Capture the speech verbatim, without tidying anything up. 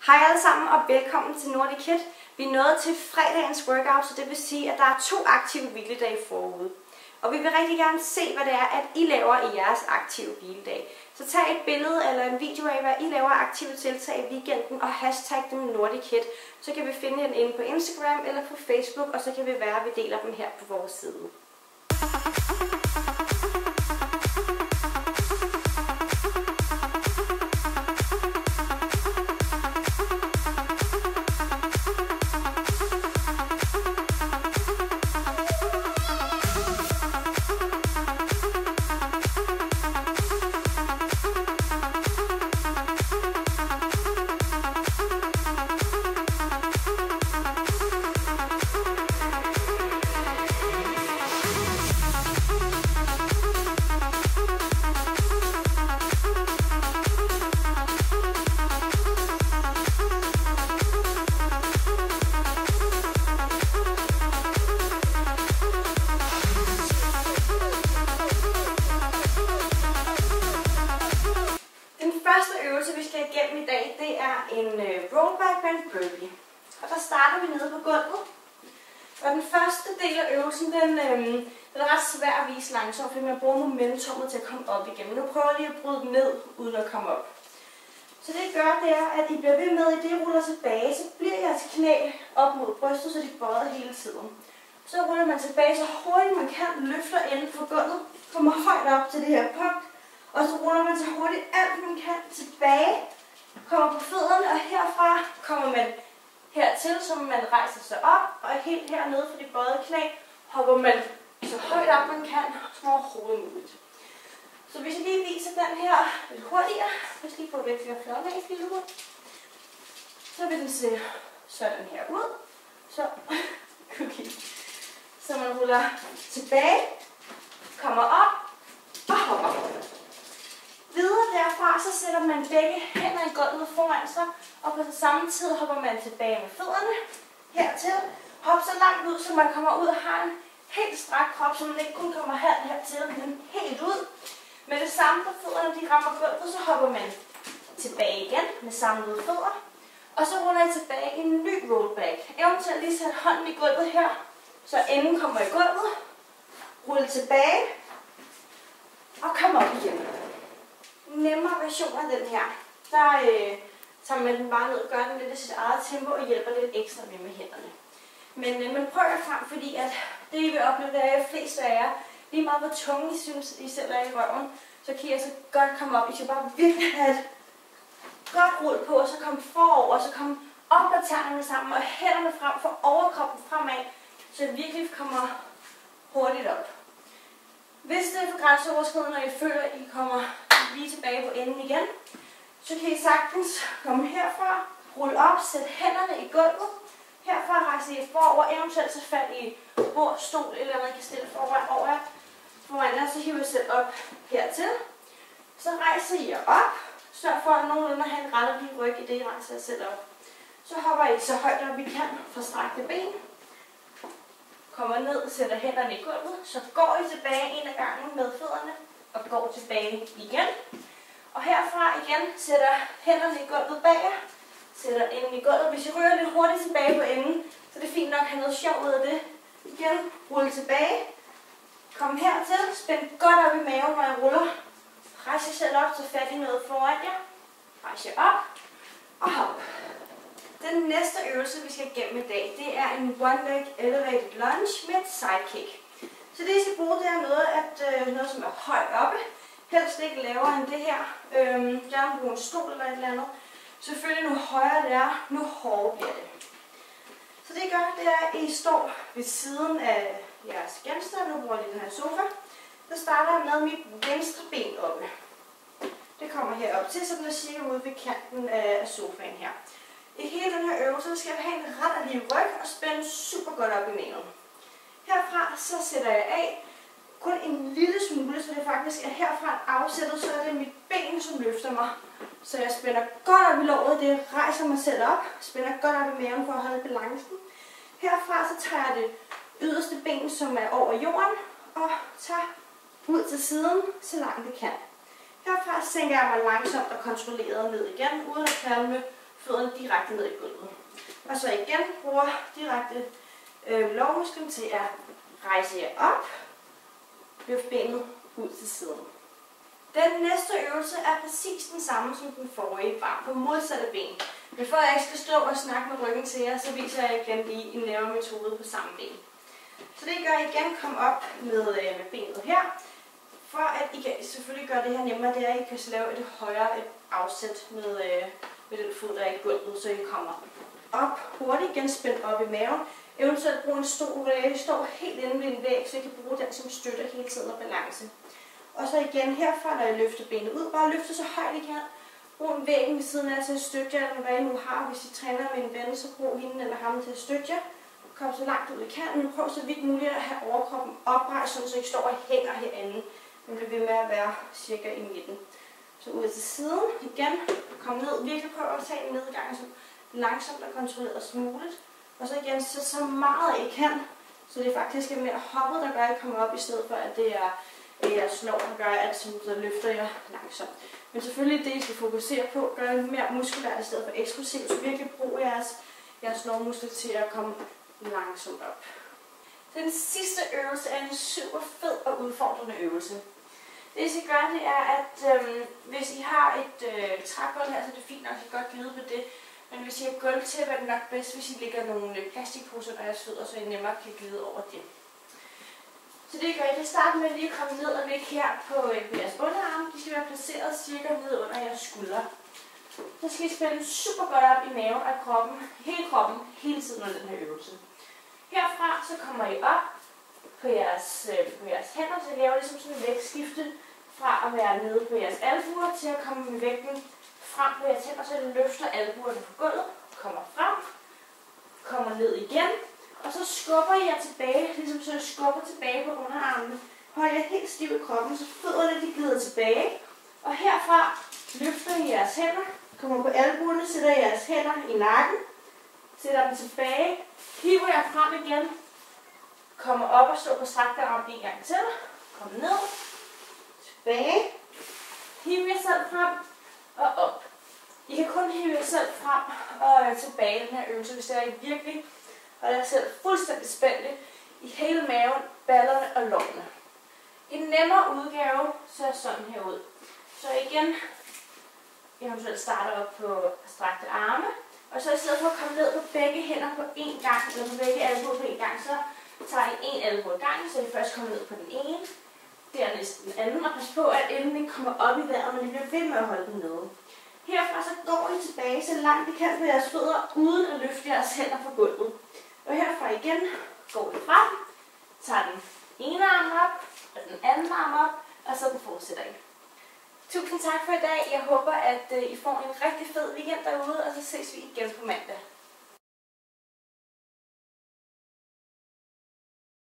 Hej alle sammen og velkommen til Nordic Kid. Vi er nået til fredagens workout, så det vil sige, at der er to aktive hviledage forude. Og vi vil rigtig gerne se, hvad det er, at I laver i jeres aktive hviledag. Så tag et billede eller en video af, hvad I laver aktive tiltag i weekenden, og hashtag dem Nordic Kid. Så kan vi finde den inde på Instagram eller på Facebook, og så kan vi være, at vi deler dem her på vores side. Vi skal igennem i dag, det er en uh, rollback band burpee. Og der starter vi nede på gulvet. Og den første del af øvelsen, den, øhm, den er ret svær at vise langsomt, fordi man bruger momentummet til at komme op igennem. Nu prøver jeg lige at bryde den ned, uden at komme op. Så det I gør, det er, at I bliver ved med, at det I ruller tilbage, så bliver jeres knæ op mod brystet, så de bøjer hele tiden. Så ruller man tilbage så hurtigt man kan, løfter enden fra gulvet, kommer højt op til det her punkt. Og så ruller man så hurtigt alt man kan tilbage, kommer på fødderne, og herfra kommer man hertil, så man rejser sig op, og helt hernede for de bøjede knæ, hopper man så højt op man kan, som overhovedet muligt. Så hvis jeg lige viser den her lidt hurtigere, hvis lige får væk flere flokke af i ud, så vil den se sådan her ud. Så, okay. Så man ruller tilbage, kommer op og hopper. Videre derfra, så sætter man begge hænder i gulvet foran sig, og på samme tid hopper man tilbage med fødderne hertil. Hop så langt ud, så man kommer ud og har en helt strak krop, så man ikke kun kommer halvt hertil, men helt ud. Med det samme, når fødderne de rammer gulvet, så hopper man tilbage igen med samlede fødder. Og så ruller jeg tilbage i en ny rollback. Eventuelt lige sætte hånden i gulvet her, så enden kommer i gulvet. Rulle tilbage og komme op igen. Nemmere version af den her, der øh, tager man den bare ned og gør den lidt i sit eget tempo og hjælper lidt ekstra med med hænderne. Men øh, man prøver frem, fordi at det I vil opleve, det er, at flest af jer, lige meget hvor tunge I synes, I selv er i røven, så kan I altså godt komme op. I skal bare virkelig have et godt rull på, og så komme forover, og så komme op med tæerne sammen, og hænderne frem for overkroppen fremad, så I virkelig kommer hurtigt op. Hvis det er for grænseoverskridende, og I føler, at I kommer lige tilbage på enden igen, så kan I sagtens komme herfra, rulle op, sætte hænderne i gulvet. Herfra rejser I forover, eventuelt så fat i bord, stol eller noget, I kan stille foran over jer. Foran jer, så hiver I selv op hertil. Så rejser I jer op. Sørg for at nogenlunde have en rettet ryg i det, I rejser jer selv op. Så hopper I så højt op I kan fra strakte ben. Kommer ned, sætter hænderne i gulvet, så går I tilbage en af gangen med fødderne og går tilbage igen. Og herfra igen sætter hænderne i gulvet bag jer, sætter enden i gulvet. Hvis I rører lidt hurtigt tilbage på enden, så er det fint nok at have noget sjov ud af det. Igen, rulle tilbage, kom hertil, spænd godt op i maven, når I ruller. Rejs jer selv op, så fat i noget foran jer. Rejs jer op og hop. Den næste øvelse, vi skal igennem i dag, det er en one leg elevated lunge med et sidekick. Så det, I skal bruge, det er noget, at, øh, noget som er højt oppe. Helst ikke lavere end det her. Øhm, gerne bruge en stol eller et eller andet. Selvfølgelig, nu højere det er, nu hårdere bliver det. Så det I gør, det er, at I står ved siden af jeres genstand. Nu bruger jeg lige den her sofa. Så starter jeg med mit venstre ben oppe. Det kommer herop til, så den er cirka ude ved kanten af sofaen her. I hele den her øvelse skal jeg have en ret og lige ryg og spænde super godt op i maven. Herfra så sætter jeg af kun en lille smule, så det faktisk er herfra afsættet, så er det mit ben, som løfter mig. Så jeg spænder godt op i låret, det rejser mig selv op, spænder godt op i maven for at holde balancen. Herfra så tager jeg det yderste ben, som er over jorden, og tager ud til siden, så langt det kan. Herfra sænker jeg mig langsomt og kontrolleret ned igen, uden at kvalme fødderne direkte ned i gulvet. Og så igen bruger direkte øh, lårmusklen til at rejse jer op, løft benet ud til siden. Den næste øvelse er præcis den samme som den forrige, bare på modsatte ben. Men for at jeg ikke skal stå og snakke med ryggen til jer, så viser jeg igen lige en lavere metode på samme ben. Så det gør I igen, kom op med, øh, med benet her. For at I kan selvfølgelig gøre det her nemmere, det er, at I kan lave et højere et afsæt med, øh, med den fod, der er i gulvet, så I kommer op hurtigt igen, spændt op i maven. Eventuelt bruge en stol, hvor I står helt inde ved en væg, så I kan bruge den som støtter hele tiden og balance. Og så igen herfra, når I løfter benet ud, bare løfte så højt I kan. Brug en væg ved siden af til at støtte jer, eller hvad I nu har. Hvis I træner med en ven, så brug hende eller ham til at støtte jer. Kom så langt ud I kan, men prøv så vidt muligt at have overkroppen oprejst, så I ikke står og hænger herinde. Men bliver ved med at være cirka i midten. Så ud til siden igen, kom ned, virkelig prøv at tage en nedgang så langsomt og kontrolleret som muligt. Og så igen, så, så meget I kan, så det faktisk er mere hoppet, der gør, at I kommer op, i stedet for at det er jeres lår, der gør, at så løfter jeg langsomt. Men selvfølgelig det, I skal fokusere på, gør det mere muskulært i stedet for eksplosivt, så virkelig brug jeres, jeres lårmuskler til at komme langsomt op. Den sidste øvelse er en super fed og udfordrende øvelse. Det I skal gøre, det er, at øhm, hvis I har et øh, trægulv her, så er det fint nok, at I godt glide på det. Men hvis I har gulv til, er det nok bedst, hvis I lægger nogle plastikposer under jeres fødder, så I nemmere kan glide over det. Så det gør I. Det starter med at lige komme ned og ligge her på øh, jeres underarme. De skal være placeret cirka ned under jeres skuldre. Så skal I spænde super godt op i maven og kroppen, hele kroppen, hele tiden under den her øvelse. Herfra så kommer I op på jeres, øh, på jeres hænder, så I laver ligesom sådan en vægtskifte fra at være nede på jeres albuer til at komme med vægten frem på jeres hænder, så I løfter albuerne på gulvet, kommer frem, kommer ned igen, og så skubber I jer tilbage, ligesom så I skubber tilbage på underarmene. Hold jer helt stiv i kroppen, så fødderne de glider tilbage, og herfra løfter I jeres hænder, kommer på albuerne, sætter jeres hænder i nakken, sætter dem tilbage, hiver jer frem igen, kommer op og står på strakte arm en gang til, kom ned, tilbage, hiv jer selv frem og op. I kan kun hive jer selv frem og tilbage i den her øvelse, hvis det er I virkelig holder jer selv fuldstændig spændte i hele maven, ballerne og lårene. I en nemmere udgave ser sådan her ud. Så igen, eventuelt starter op på strakte arme, og så i stedet for at komme ned på begge hænder på én gang, eller på begge albuer på én gang, så tager I en albue ad gangen, så I først kommer ned på den ene, dernæst den anden, og pas på, at enden ikke kommer op i vejret, men I bliver ved med at holde den nede. Herfra så går I tilbage så langt I kan på jeres fødder, uden at løfte jeres hænder fra gulvet. Og herfra igen går I frem, tager den ene arm op, og den anden arm op, og så den fortsætter I. Tusind tak for i dag. Jeg håber, at I får en rigtig fed weekend derude, og så ses vi igen på mandag.